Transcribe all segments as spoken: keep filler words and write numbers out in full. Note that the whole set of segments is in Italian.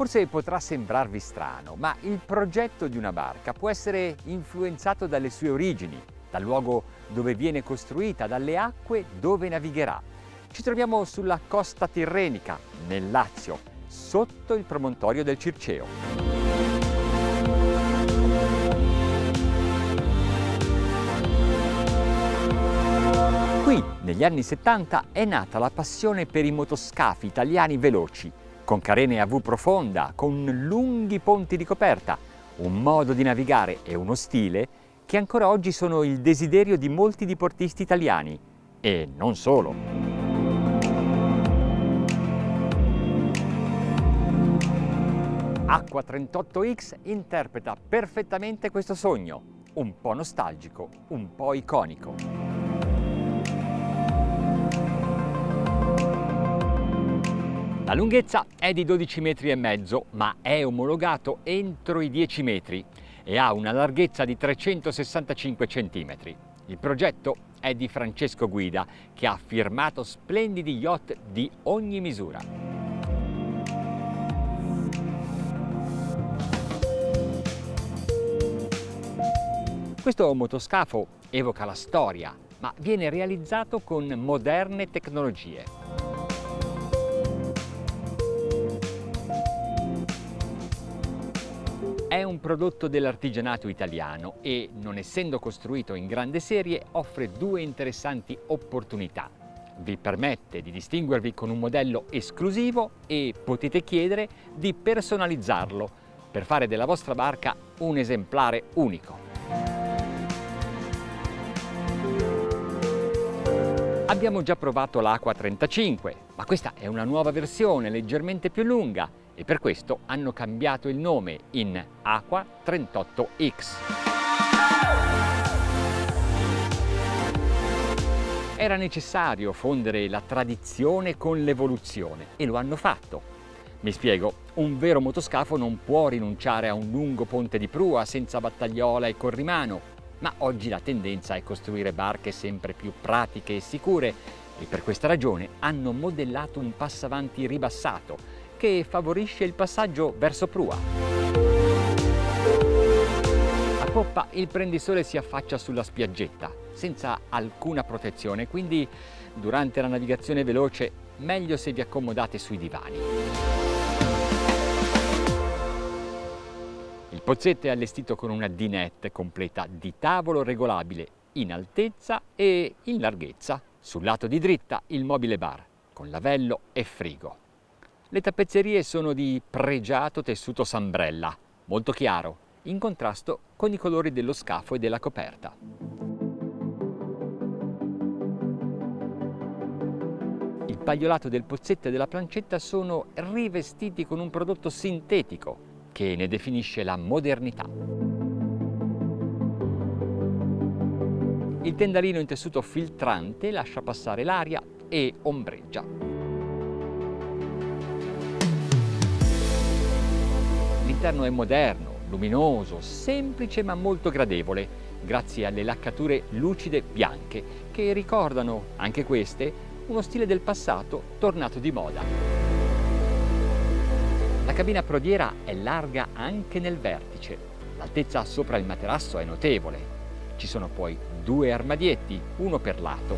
Forse potrà sembrarvi strano, ma il progetto di una barca può essere influenzato dalle sue origini, dal luogo dove viene costruita, dalle acque dove navigherà. Ci troviamo sulla costa tirrenica, nel Lazio, sotto il promontorio del Circeo. Qui, negli anni settanta, è nata la passione per i motoscafi italiani veloci, con carene a V profonda, con lunghi ponti di coperta, un modo di navigare e uno stile che ancora oggi sono il desiderio di molti diportisti italiani, e non solo. Aqua trentotto X interpreta perfettamente questo sogno, un po' nostalgico, un po' iconico. La lunghezza è di dodici metri e mezzo, ma è omologato entro i dieci metri e ha una larghezza di trecentosessantacinque centimetri. Il progetto è di Francesco Guida, che ha firmato splendidi yacht di ogni misura. Questo motoscafo evoca la storia, ma viene realizzato con moderne tecnologie. È un prodotto dell'artigianato italiano e, non essendo costruito in grande serie, offre due interessanti opportunità. Vi permette di distinguervi con un modello esclusivo e potete chiedere di personalizzarlo per fare della vostra barca un esemplare unico. Abbiamo già provato l'Aqua trentacinque, ma questa è una nuova versione leggermente più lunga e per questo hanno cambiato il nome in Aqua trentotto X. Era necessario fondere la tradizione con l'evoluzione e lo hanno fatto. Mi spiego, un vero motoscafo non può rinunciare a un lungo ponte di prua senza battagliola e corrimano, ma oggi la tendenza è costruire barche sempre più pratiche e sicure e per questa ragione hanno modellato un passavanti ribassato che favorisce il passaggio verso prua. A poppa il prendisole si affaccia sulla spiaggetta senza alcuna protezione, quindi durante la navigazione veloce meglio se vi accomodate sui divani. Il pozzetto è allestito con una dinette completa di tavolo regolabile in altezza e in larghezza. Sul lato di dritta il mobile bar con lavello e frigo. Le tappezzerie sono di pregiato tessuto sambrella, molto chiaro, in contrasto con i colori dello scafo e della coperta. Il pagliolato del pozzetto e della plancetta sono rivestiti con un prodotto sintetico che ne definisce la modernità. Il tendalino in tessuto filtrante lascia passare l'aria e ombreggia. L'interno è moderno, luminoso, semplice ma molto gradevole, grazie alle laccature lucide bianche che ricordano, anche queste, uno stile del passato tornato di moda. La cabina prodiera è larga anche nel vertice, l'altezza sopra il materasso è notevole. Ci sono poi due armadietti, uno per lato.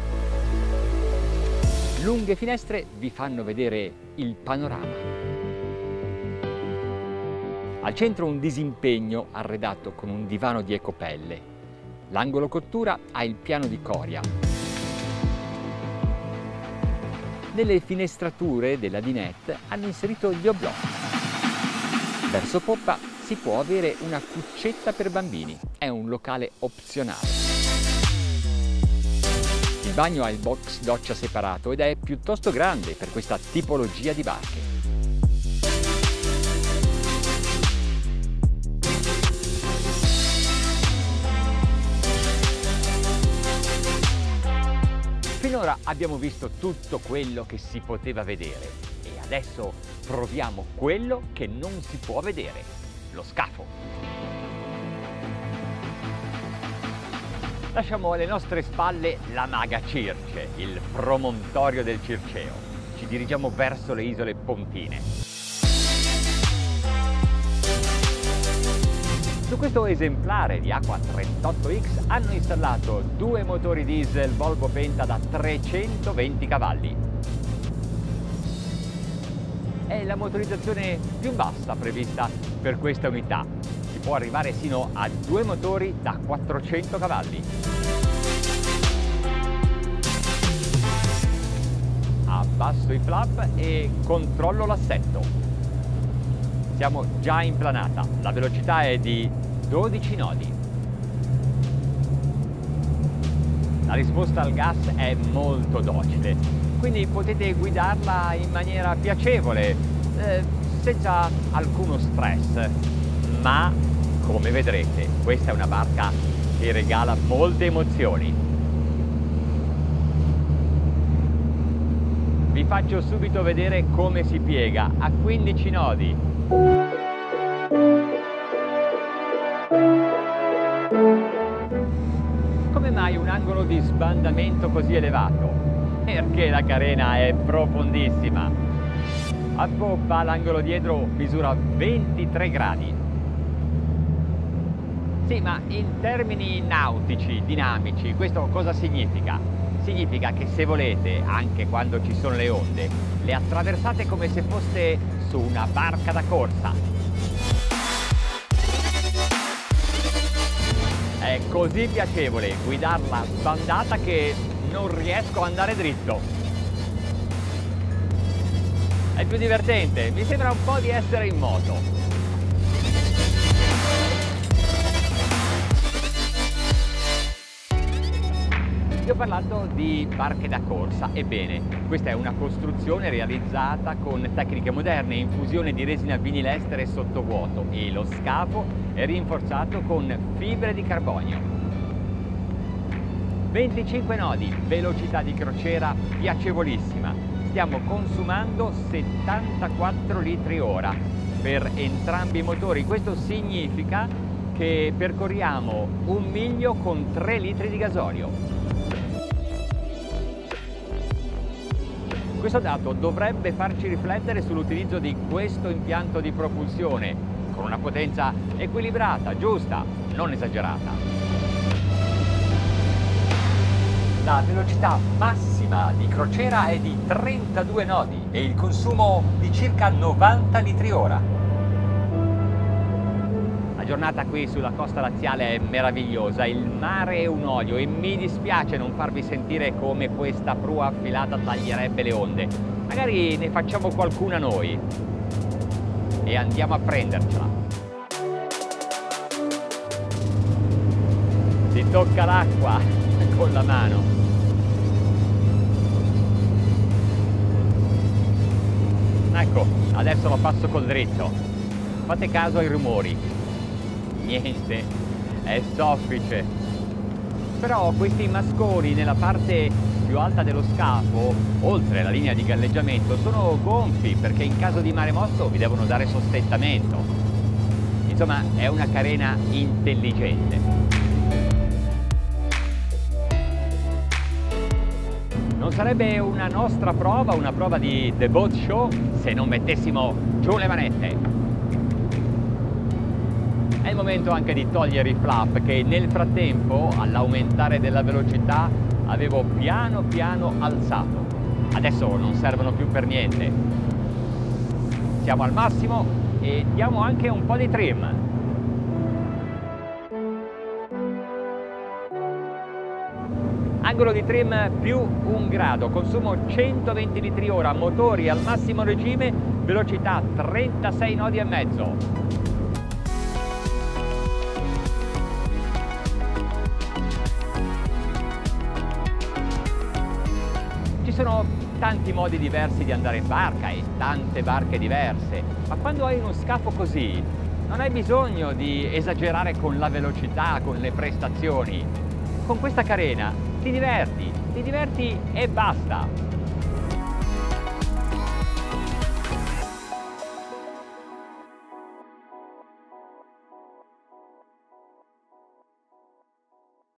Lunghe finestre vi fanno vedere il panorama. Al centro un disimpegno arredato con un divano di ecopelle. L'angolo cottura ha il piano di coria. Nelle finestrature della dinette hanno inserito gli oblò. Verso poppa si può avere una cuccetta per bambini. È un locale opzionale. Il bagno ha il box doccia separato ed è piuttosto grande per questa tipologia di barche. Finora abbiamo visto tutto quello che si poteva vedere e adesso proviamo quello che non si può vedere, lo scafo. Lasciamo alle nostre spalle la Maga Circe, il promontorio del Circeo. Ci dirigiamo verso le isole Pontine. questo esemplare di Aqua trentotto X hanno installato due motori diesel Volvo Penta da trecentoventi cavalli. È la motorizzazione più bassa prevista per questa unità. Si può arrivare sino a due motori da quattrocento cavalli. Abbasso i flap e controllo l'assetto. Siamo già in planata, la velocità è di dodici nodi. La risposta al gas è molto docile, quindi potete guidarla in maniera piacevole, eh, senza alcuno stress. Ma, come vedrete, questa è una barca che regala molte emozioni. Vi faccio subito vedere come si piega a quindici nodi. Come mai un angolo di sbandamento così elevato? Perché la carena è profondissima. A poppa l'angolo dietro misura ventitré gradi. Sì, ma in termini nautici, dinamici, questo cosa significa? Significa che se volete, anche quando ci sono le onde, le attraversate come se foste su una barca da corsa. È così piacevole guidarla sbandata che non riesco ad andare dritto. È più divertente, mi sembra un po' di essere in moto. Vi ho parlato di barche da corsa. Ebbene, questa è una costruzione realizzata con tecniche moderne, infusione di resina vinilestere sottovuoto, e lo scafo è rinforzato con fibre di carbonio. venticinque nodi, velocità di crociera piacevolissima. Stiamo consumando settantaquattro litri ora per entrambi i motori. Questo significa che percorriamo un miglio con tre litri di gasolio. Questo dato dovrebbe farci riflettere sull'utilizzo di questo impianto di propulsione, con una potenza equilibrata, giusta, non esagerata. La velocità massima di crociera è di trentadue nodi e il consumo di circa novanta litri ora. La giornata qui sulla costa laziale è meravigliosa, il mare è un olio e mi dispiace non farvi sentire come questa prua affilata taglierebbe le onde. Magari ne facciamo qualcuna noi e andiamo a prendercela. Si tocca l'acqua con la mano. Ecco, adesso lo passo col dritto. Fate caso ai rumori. Niente, è soffice. Però questi masconi nella parte più alta dello scafo, oltre la linea di galleggiamento, sono gonfi perché in caso di mare mosso vi devono dare sostentamento. Insomma, è una carena intelligente. Non sarebbe una nostra prova, una prova di The Boat Show, se non mettessimo giù le manette. È il momento anche di togliere i flap che nel frattempo, all'aumentare della velocità, avevo piano piano alzato. Adesso non servono più per niente. Siamo al massimo e diamo anche un po' di trim. Angolo di trim più un grado, consumo centoventi litri ora, motori al massimo regime, velocità trentasei nodi e mezzo. Ci sono tanti modi diversi di andare in barca e tante barche diverse, ma quando hai uno scafo così non hai bisogno di esagerare con la velocità, con le prestazioni. Con questa carena ti diverti, ti diverti e basta.